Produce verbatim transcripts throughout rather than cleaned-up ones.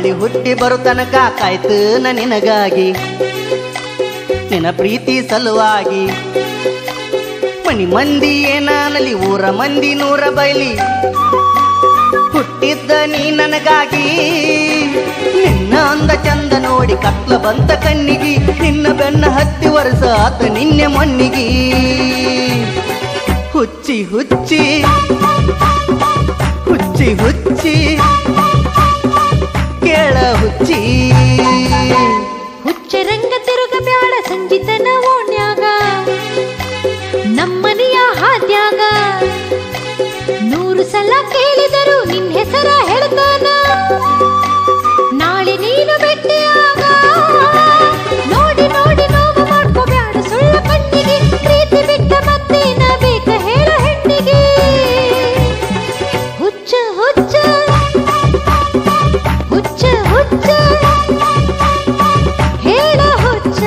ಹೊಳ್ಳಿ ಹುಟ್ಟಿ ಬರು ತನಕ ಕಾಯ್ತು ನ ನಿನಗಾಗಿ ನಿನ್ನ ಪ್ರೀತಿ ಸಲುವಾಗಿ ಮನಿ ಮಂದಿ ಏನಾನಲಿ ಊರ ಮಂದಿ ನೂರ ಬೈಲಿ ಹುಟ್ಟಿದ್ದ ನೀ ನನಗಾಗಿ ನಿನ್ನ ಅಂದ ಚಂದ ನೋಡಿ ಕತ್ಲ ಬಂತ ಕಣ್ಣಿಗಿ ನಿನ್ನ ಬೆನ್ನ ಹತ್ತಿ ವರ್ಷ ಆತ ನಿನ್ನೆ ಮಣ್ಣಿಗಿ ಹುಚ್ಚಿ ಹುಚ್ಚಿ ಹುಚ್ಚಿ ಹುಚ್ಚಿ ಕೇಳ ಹುಚ್ಚಿ ಹುಚ್ಚ ರಂಗ ತಿರುಗ ಬ್ಯಾಡ ಸಂಜಿತನ ಓಣ್ಯಾಗ ನಮ್ಮನೆಯ ಹಾದ್ಯಾಗ ನೂರು ಸಲ ಕೇಳಿದರು ನಿನ್ನ ಹೆಸರ ಹೇಳ್ತಾನ ನಾಳೆ ನೀನು ಭೇಟಿಯಾಗ ನೋಡಿ ನೋಡಿ ನೋವು ಮಾಡ್ಕೋ ಬ್ಯಾಡ ಸುಳ್ಳ ಕಣ್ಣಿಗೆ ಪ್ರೀತಿ ಬಿಟ್ಟ ಮತ್ತೇನ ಬೇಕ ಹೇಳ ಹೆಣ್ಣಿಗೆ ಹುಚ್ಚ ಹುಚ್ಚ ಹುಚ್ಚ ಹುಚ್ಚ ಹೇಳ ಹುಚ್ಚ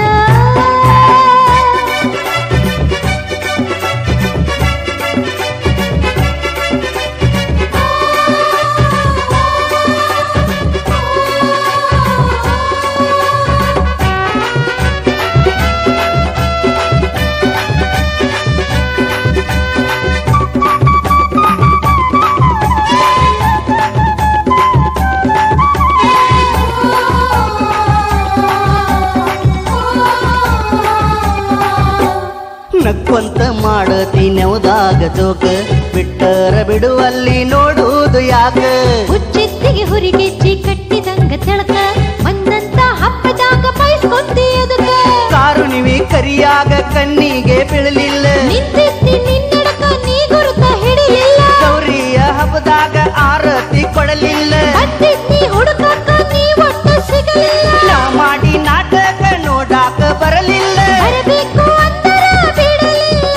ನಕ್ಕೊಂತ ಮಾಡತಿ ನೆವದಾಗ ಜೋಕ ಬಿಟ್ಟರ ಬಿಡುವಲ್ಲಿ ನೋಡುವುದು ಯಾಕ ಹುಚ್ಚಿತ್ತಿಗೆ ಹುರಿಗೆಚ್ಚಿ ಕಟ್ಟಿದಂಗ ತೆಳಕ ಬಂದಂತ ಹಬ್ಬದಾಗ ಬಯಸ್ಕೊಂತಿ ಅದಕ್ಕ ಕಾರುಣಿವಿ ಕರಿಯಾಗ ಕಣ್ಣಿಗೆ ಬೀಳಲಿಲ್ಲ ನಿಂತಿತ್ತಿ ನಿನ್ನಡಕ ನೀ ಗುರುತ ಹಿಡಿಲಿಲ್ಲ ಗೌರಿಯ ಹಬ್ಬದಾಗ ಆರತಿ ಕೊಡಲಿಲ್ಲ ಬಂದಿತ್ತಿ ಹುಡುಕಾಕ ನೀ ಒಟ್ಟು ಸಿಗಲಿಲ್ಲ ನಾ ಮಾಡಿ ನಾಟಕ ನೋಡಾಕ ಬರಲಿಲ್ಲ ಬರಬೇಕು ಅಂದರ ಬಿಡಲಿಲ್ಲ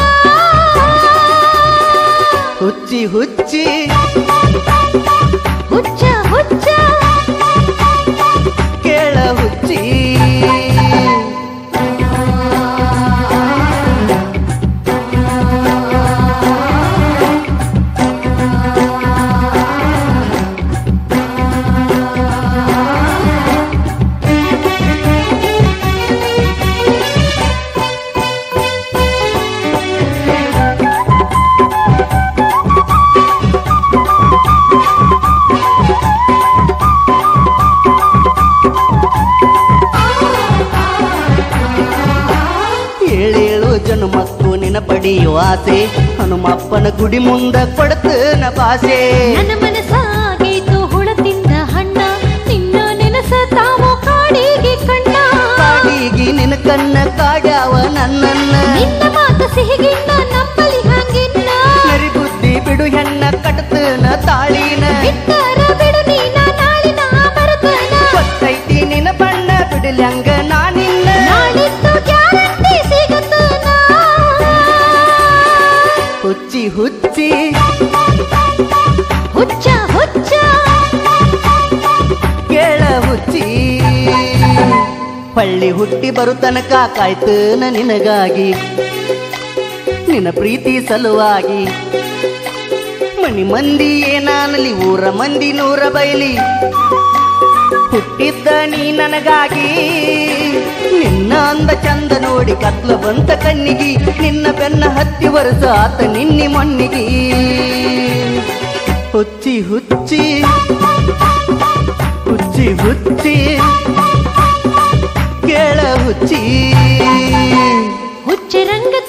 ಹುಚ್ಚಿ ಹುಚ್ಚಿ ಹುಚ್ಚ ಹುಚ್ಚ ಕೇಳ ಹುಚ್ಚಿ ಏಳೇಳು ಜನ್ಮಕ್ಕೂ ನಿನ ಪಡೆಯುವ ಆಸೆ ಹನುಮಪ್ಪನ ಗುಡಿ ಮುಂದ ಕೊಡ್ತನ ಭಾಷೆ ನನ್ನ ಮನಸ್ಸಾಗೈತು ಹುಳತಿಂದ ಹಣ್ಣ ನಿನ್ನ ನೆನಸ ತಾವು ಕಾಡಿಗೆ ಕಣ್ಣ ಕಾಡಿಗಿ ನಿನ ಕಣ್ಣ ಕಾಡ್ಯಾವ ನನ್ನನ್ನ ನಿನ್ನ ಮಾತು ಸಿಹಿಗಿನ್ನ ನಂಬಲಿ ಹಂಗಿನ್ನ ನರಿ ಬುದ್ಧಿ ಬಿಡು ಹೆಣ್ಣ ಕಟ್ತನ ತಾಳಿನ ಬಿಟ್ಟರ ಬಿಡು ನೀನ ನಾಳಿನ ಬರುತ್ತನ ಗೊತ್ತೈತಿ ನಿನ ಬಣ್ಣ ಬಿಡಲ್ಯಂಗ ನಾನಿನ್ನ ನಾಳಿದ್ದು ಗ್ಯಾರಂಟಿ ಸಿಗುತ್ತನ ಹುಚ್ಚಿ ಹುಚ್ಚಿ ಹುಚ್ಚ ಹುಚ್ಚ ಕೇಳ ಹುಚ್ಚಿ ಹೊಳ್ಳಿ ಹುಟ್ಟಿ ಬರು ತನಕ ಕಾಯ್ತು ನ ನಿನಗಾಗಿ ನಿನ್ನ ಪ್ರೀತಿ ಸಲುವಾಗಿ ಮನಿ ಮಂದಿ ಏನಾನಲಿ ಊರ ಮಂದಿ ನೂರ ಬೈಲಿ ಹುಟ್ಟಿದ್ದ ನೀ ನನಗಾಗಿ ನಿನ್ನ ಅಂದ ಚಂದ ನೋಡಿ ಕತ್ಲ ಬಂತ ಕಣ್ಣಿಗಿ ನಿನ್ನ ಬೆನ್ನ ಹತ್ತಿ ವರ್ಷ ಆತ ನಿನ್ನಿ ಮಣ್ಣಿಗಿ ಹುಚ್ಚಿ ಹುಚ್ಚಿ ಹುಚ್ಚಿ ಹುಚ್ಚಿ ಕೇಳ ಹುಚ್ಚಿ ಹುಚ್ಚ ರಂಗ